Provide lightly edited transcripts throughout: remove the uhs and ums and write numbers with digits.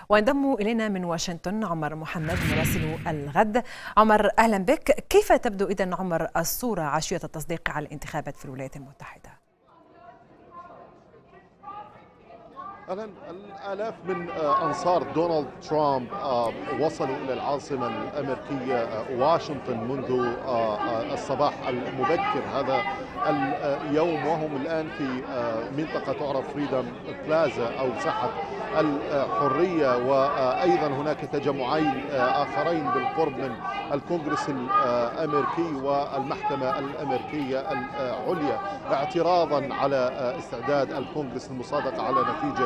وينضم إلينا من واشنطن عمر محمد مراسل الغد. عمر، أهلا بك. كيف تبدو إذن عمر الصورة عشية التصديق على الانتخابات في الولايات المتحدة؟ الآلاف من أنصار دونالد ترامب وصلوا إلى العاصمة الأمريكية واشنطن منذ الصباح المبكر هذا اليوم، وهم الآن في منطقة تعرف فريدم بلازا أو ساحة الحرية، وأيضا هناك تجمعين آخرين بالقرب من الكونغرس الأمريكي والمحكمة الأمريكية العليا، اعتراضا على استعداد الكونغرس المصادقة على نتيجة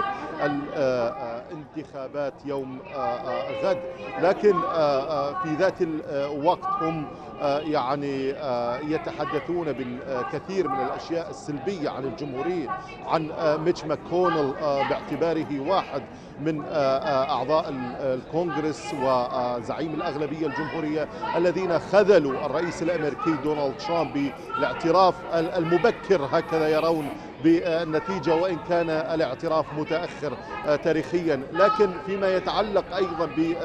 الانتخابات يوم غد. لكن في ذات الوقت هم يعني يتحدثون بالكثير من الأشياء السلبية عن الجمهوريين، عن ميتش ماكونيل باعتباره واحد من أعضاء الكونغرس وزعيم الأغلبية الجمهورية الذين خذلوا الرئيس الأمريكي دونالد ترامب بالاعتراف المبكر هكذا يرون بالنتيجة، وإن كان الاعتراف متأخر تاريخيا. لكن فيما يتعلق أيضا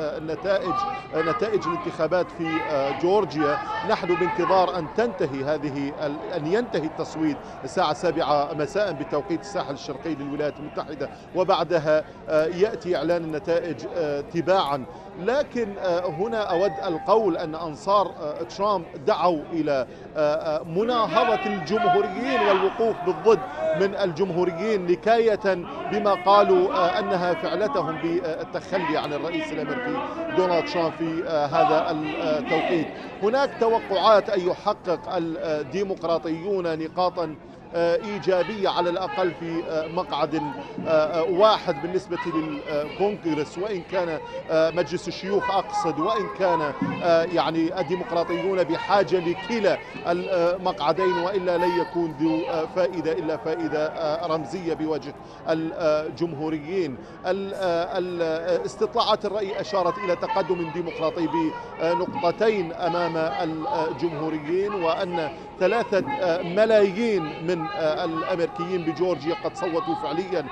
بنتائج الانتخابات في جورجيا، نحن بانتظار أن ينتهي التصويت الساعة 7 مساء بتوقيت الساحل الشرقي للولايات المتحدة، وبعدها يأتي إعلان النتائج تباعا. لكن هنا أود القول أن أنصار ترامب دعوا إلى مناهضة الجمهوريين والوقوف بالضد من الجمهوريين نكاية بما قالوا أنها فعلتهم بالتخلي عن الرئيس الأمريكي دونالد ترامب في هذا التوقيت. هناك توقعات أن يحقق الديمقراطيون نقاطا إيجابية على الأقل في مقعد واحد بالنسبة للكونغرس، وإن كان مجلس الشيوخ أقصد، وإن كان يعني الديمقراطيون بحاجة لكلا المقعدين، وإلا لن يكون ذو فائدة إلا فائدة رمزية بوجه الجمهوريين. استطلاعات الرأي أشارت إلى تقدم ديمقراطي بنقطتين أمام الجمهوريين، وأن 3 ملايين من الأمريكيين بجورجيا قد صوتوا فعليا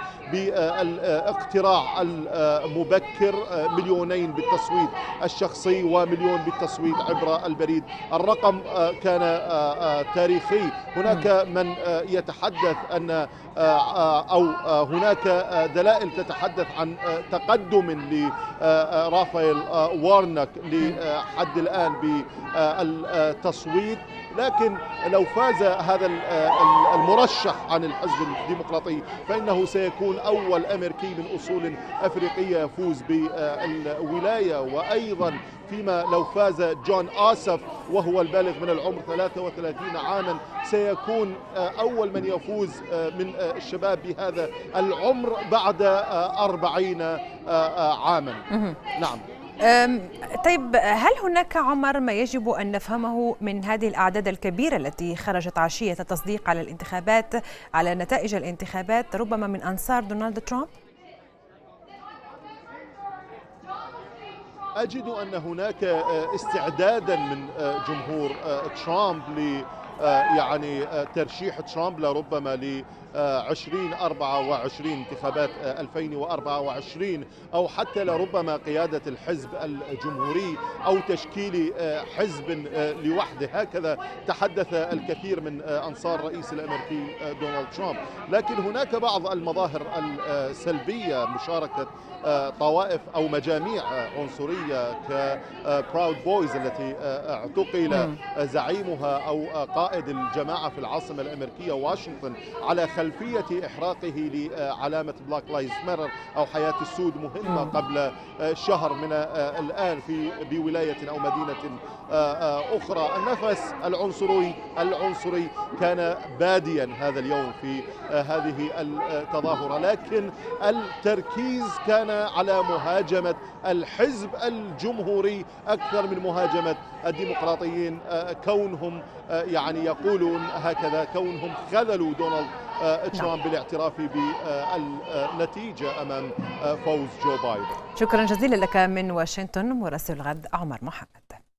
بالاقتراع المبكر، 2,000,000 بالتصويت الشخصي و1,000,000 بالتصويت عبر البريد. الرقم كان تاريخي. هناك من يتحدث أن أو هناك دلائل تتحدث عن تقدم لرافائيل وارنوك لحد الآن بالتصويت. لكن لو فاز هذا المرشح عن الحزب الديمقراطي فإنه سيكون أول أمريكي من أصول أفريقية يفوز بالولاية. وأيضا فيما لو فاز جون آسف وهو البالغ من العمر 33 عاما سيكون أول من يفوز من الشباب بهذا العمر بعد 40 عاما. نعم. طيب، هل هناك عمر ما يجب أن نفهمه من هذه الأعداد الكبيرة التي خرجت عشية التصديق على الانتخابات، على نتائج الانتخابات، ربما من أنصار دونالد ترامب؟ أجد أن هناك استعدادا من جمهور ترامب يعني ترشيح ترامب لربما ل 2024 انتخابات 2024، أو حتى لربما قيادة الحزب الجمهوري أو تشكيل حزب لوحده. هكذا تحدث الكثير من أنصار الرئيس الأمريكي دونالد ترامب. لكن هناك بعض المظاهر السلبية، مشاركة طوائف أو مجاميع عنصرية كبراود بويز التي اعتقل زعيمها أو قائد الجماعة في العاصمة الأمريكية واشنطن على خلفية إحراقه لعلامة بلاك لايفز ماتر أو حياة السود مهمة قبل شهر من الآن بولاية أو مدينة أخرى. النفس العنصري كان باديا هذا اليوم في هذه التظاهرة، لكن التركيز كان على مهاجمة الحزب الجمهوري أكثر من مهاجمة الديمقراطيين، كونهم يعني يقولون هكذا، كونهم خذلوا دونالد ترامب بالاعتراف بالنتيجة أمام فوز جو بايدن. شكرا جزيلا لك من واشنطن مراسل الغد عمر محمد.